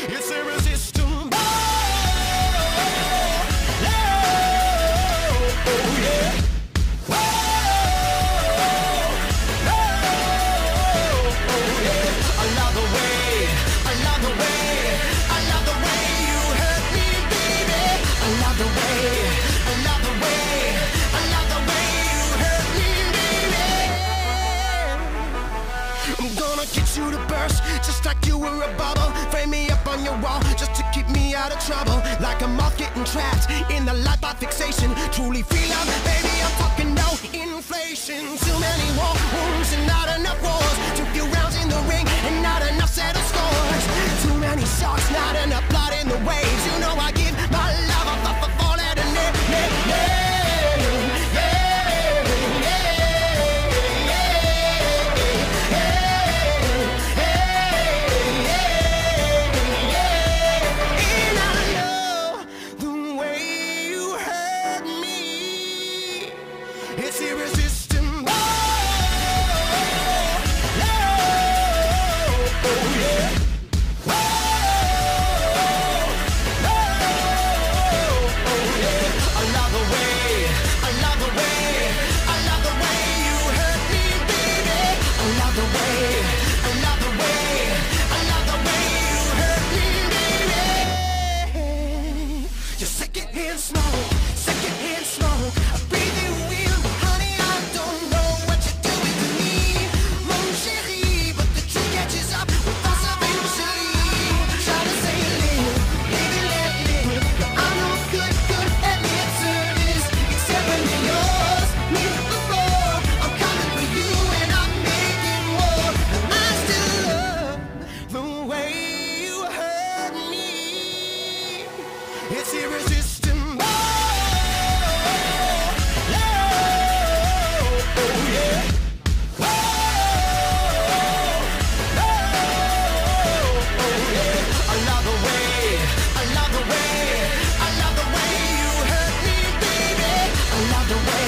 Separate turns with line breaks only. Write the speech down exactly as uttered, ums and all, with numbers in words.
It's irresistible. Get you to burst, just like you were a bubble. Frame me up on your wall, just to keep me out of trouble. Like a moth getting trapped in the light by fixation. Truly feel love, baby, I'm talking no inflation. Too many war wounds and not enough wars. Too few rounds in the ring and not enough settled scores. Too many sharks, not enough blood in the waves. You know I give my love up, up, up, all at a net, net, net. It's irresistible. Oh, yeah. Oh, yeah. I love the way, I love the way, I love the way you hurt me, baby. I love the way, I love the way, I love the way you hurt me, baby. Your secondhand smoke, secondhand smoke. I breathe you in. It's irresistible. Oh, yeah. Oh, yeah. I love the way, I love the way, I love the way you hurt me, baby. I love the way.